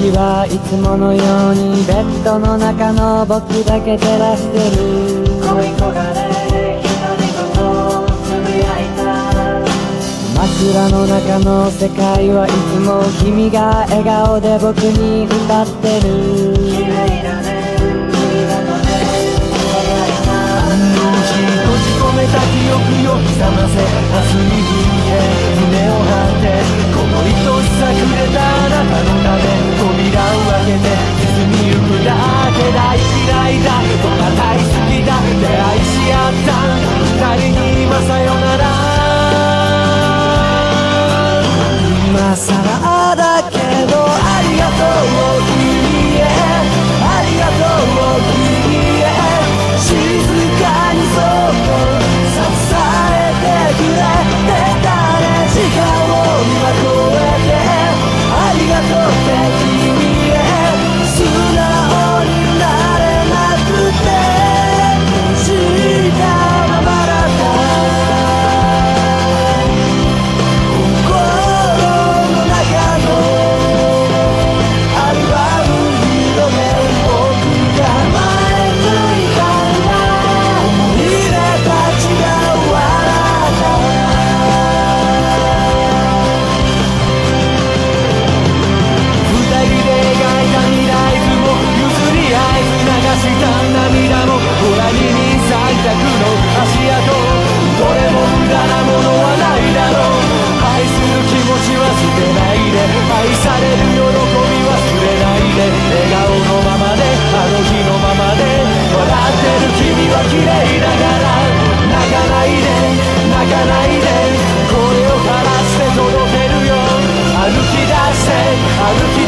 時はいつものようにベッドの中の僕だけ照らしてる。恋焦がれ独り言をつぶやいた。枕の中の世界はいつも君が笑顔で僕に歌ってる。綺麗だね君がとね輝いた。閉じ込めた記憶を覚ませ明日に引いて胸を張ってこの愛しさくれたあなたのため扉を開けて進みゆくだけ。大嫌いだとか大好きだ出会いし合った二人に今さよなら。今さらだけどありがとう君へありがとう君へ静かにそっと支えてくれてたね。時間を今超えてありがとうって君へ素直になれなくて閉じたままだった心の中のアルバム広げる僕が前向いたんだ。思い出たちが笑った二人で描いた未来図も譲り合い流した涙も空に咲いた苦の足跡どれも無駄なものはないだろう。愛する気持ちは捨てないで愛される喜び忘れないで笑顔のままであの日のままで笑ってる君は綺麗だから泣かないで泣かないで声を枯らして届けるよ。歩き出して歩き